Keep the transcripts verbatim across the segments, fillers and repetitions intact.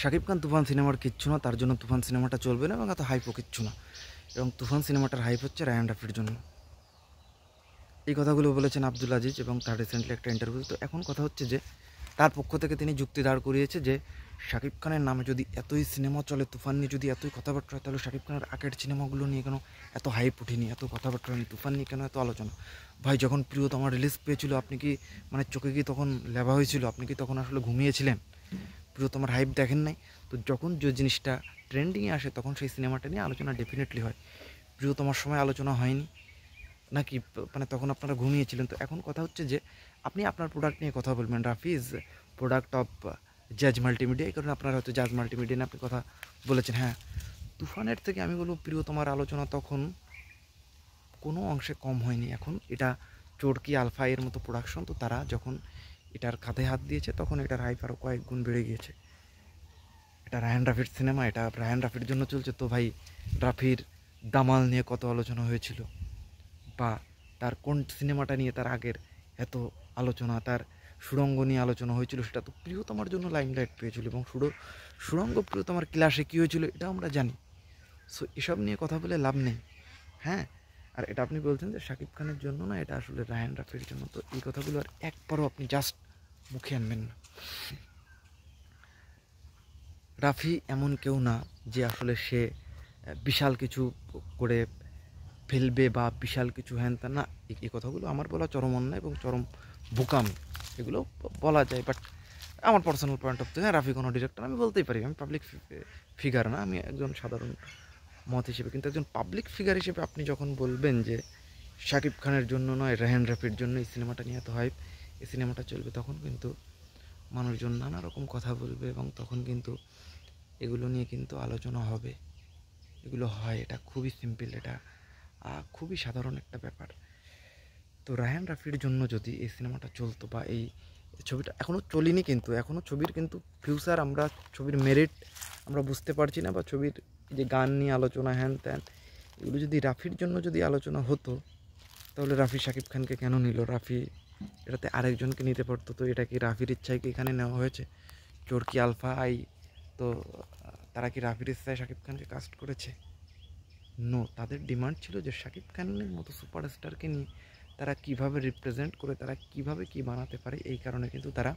শাকিব খান তুফান সিনেমার কিচ্ছু না, তার জন্য তুফান সিনেমাটা চলবে না এবং এত হাইপও কিচ্ছু না। এবং তুফান সিনেমাটার হাইপ হচ্ছে রায়ান রাফির জন্য। এই কথাগুলো বলেছেন আব্দুল আজিজ এবং তার রিসেন্টলি একটা ইন্টারভিউ। তো এখন কথা হচ্ছে যে তার পক্ষ থেকে তিনি যুক্তি দাঁড় করিয়েছে যে শাকিব খানের নামে যদি এতই সিনেমা চলে, তুফান নিয়ে যদি এতই কথাবার্তা হয়, তাহলে শাকিব খানের আগের সিনেমাগুলো নিয়ে কেন এত হাইপ উঠেনি, এত কথাবার্তা হয়নি, তুফান নিয়ে কেন এত আলোচনা? ভাই, যখন প্রিয়তমা রিলিজ পেয়েছিল, আপনি কি মানে চোখে কি তখন লেভা হয়েছিল? আপনি কি তখন আসলে ঘুমিয়েছিলেন? প্রিয়তমার হাইপ দেখেন নাই? তো যখন যে জিনিসটা ট্রেন্ডিংয়ে আসে তখন সেই সিনেমাটা নিয়ে আলোচনা ডেফিনেটলি হয়। প্রিয়তমার সময় আলোচনা হয়নি নাকি? মানে তখন আপনারা ঘুমিয়েছিলেন। তো এখন কথা হচ্ছে যে আপনি আপনার প্রোডাক্ট নিয়ে কথা বলবেন। Rafi is product of Jaaz Multimedia, এই কারণে আপনারা হয়তো জাজ মাল্টিমিডিয়া নিয়ে আপনি কথা বলেছেন। হ্যাঁ, তুফানের থেকে আমি বলবো প্রিয়তমার আলোচনা তখন কোনো অংশে কম হয়নি। এখন এটা চোরকি আলফা এর মতো প্রোডাকশন, তো তারা যখন এটার কাঁধে হাত দিয়েছে তখন এটার হাইপ আরও কয়েক গুণ বেড়ে গিয়েছে। এটা রায়ান রাফির সিনেমা, এটা রায়ান রাফির জন্য চলছে। তো ভাই, রাফির দামাল নিয়ে কত আলোচনা হয়েছিল, বা তার কোন সিনেমাটা নিয়ে তার আগের এত আলোচনা, তার সুড়ঙ্গ নিয়ে আলোচনা হয়েছিল, সেটা তো প্রিয়তমার জন্য লাইমলাইট পেয়েছিল। এবং সুড় সুড়ঙ্গ প্রিয়তমার ক্লাসে কী হয়েছিল এটা আমরা জানি। সো এসব নিয়ে কথা বলে লাভ নেই। হ্যাঁ, আর এটা আপনি বলছেন যে শাকিব খানের জন্য না, এটা আসলে রায়ান রাফির জন্য। তো এই কথাগুলো আর একবারও আপনি জাস্ট মুখে আনবেন না। রাফি এমন কেউ না যে আসলে সে বিশাল কিছু করে ফেলবে বা বিশাল কিছু হ্যান তা না। এই কথাগুলো আমার বলা চরম অন্যায় এবং চরম বোকামি, এগুলো বলা যায়। বাট আমার পার্সোনাল পয়েন্ট অফ ভিউ, হ্যাঁ রাফি কোনো ডিরেক্টর, আমি বলতেই পারি। আমি পাবলিক ফিগার না, আমি একজন সাধারণ মত হিসেবে। কিন্তু একজন পাবলিক ফিগার হিসেবে আপনি যখন বলবেন যে শাকিব খানের জন্য নয়, রায়হান রাফির জন্য এই সিনেমাটা নিয়ে এত হাইপ, এই সিনেমাটা চলবে, তখন কিন্তু মানুষজন নানা রকম কথা বলবে এবং তখন কিন্তু এগুলো নিয়ে কিন্তু আলোচনা হবে। এগুলো হয়, এটা খুবই সিম্পল, এটা খুবই সাধারণ একটা ব্যাপার। তো রায়হান রাফির জন্য যদি এই সিনেমাটা চলতো বা এই ছবিটা এখনও চলিনি, কিন্তু এখনও ছবির কিন্তু ফিউচার, আমরা ছবির মেরিট আমরা বুঝতে পারছি না, বা ছবির যে গান নিয়ে আলোচনা হ্যান ত্যান, এগুলো যদি রাফির জন্য যদি আলোচনা হতো, তাহলে রাফি শাকিব খানকে কেন নিল? রাফি এটাতে আরেকজনকে নিতে পারতো। তো এটা কি রাফির ইচ্ছায় কি এখানে নেওয়া হয়েছে? চোরকি আলফা আই, তো তারা কি রাফির ইচ্ছায় শাকিব খানকে কাস্ট করেছে? নো, তাদের ডিমান্ড ছিল যে শাকিব খানের মতো সুপারস্টারকে নিয়ে তারা কিভাবে রিপ্রেজেন্ট করে, তারা কিভাবে কি বানাতে পারে। এই কারণে কিন্তু তারা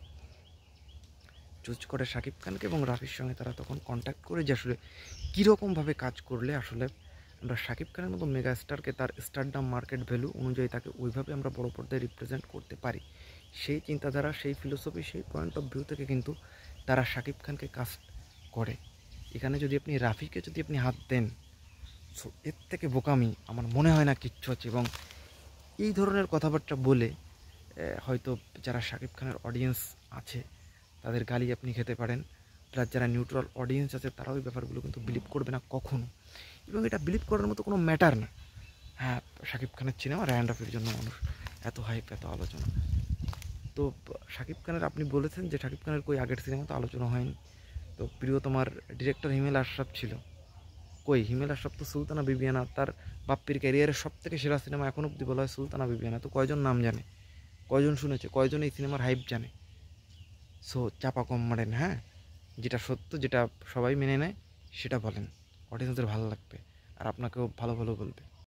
চুজ করে শাকিব খানকে, এবং রাফির সঙ্গে তারা তখন কন্ট্যাক্ট করে যে আসলে কীরকমভাবে কাজ করলে আসলে আমরা শাকিব খানের মতো মেগা স্টারকে তার স্টারডাম মার্কেট ভ্যালু অনুযায়ী তাকে ওইভাবে আমরা বড় পর্দায় রিপ্রেজেন্ট করতে পারি। সেই চিন্তাধারা, সেই ফিলোসফি, সেই পয়েন্ট অফ ভিউ থেকে কিন্তু তারা শাকিব খানকে কাস্ট করে। এখানে যদি আপনি রাফিকে যদি আপনি হাত দেন, সো এর থেকে বোকামি আমার মনে হয় না কিচ্ছু আছে। এবং এই ধরনের কথাবার্তা বলে হয়তো যারা শাকিব খানের অডিয়েন্স আছে তাদের গালি আপনি খেতে পারেন, প্লাস যারা নিউট্রাল অডিয়েন্স আছে তারাও এই ব্যাপারগুলো কিন্তু বিলিভ করবে না কখনো। এবং এটা বিলিভ করার মতো কোনো ম্যাটার না। হ্যাঁ, শাকিব খানের সিনেমা, রায়ান রাফির জন্য মানুষ এত হাইপ, এত আলোচনা। তো শাকিব খানের আপনি বলেছেন যে শাকিব খানের কই আগের সিনেমা তো আলোচনা হয়নি। তো প্রিয়তমার ডিরেক্টর হিমেল আশরাফ ছিল, কই হিমেল আশরাফ তো সুলতানা বিবিয়ানা, তার বাপ্পির ক্যারিয়ারের সব থেকে সেরা সিনেমা এখন অব্দি বলা হয় সুলতানা বিবিয়ানা। তো কয়জন নাম জানে, কয়জন শুনেছে, কয়জন এই সিনেমার হাইপ জানে? সো চাপা কম মারেন। হ্যাঁ, যেটা সত্য, যেটা সবাই মেনে নেয় সেটা বলেন, অডিয়েন্সদের ভালো লাগবে আর আপনাকেও ভালো ভালো বলবে।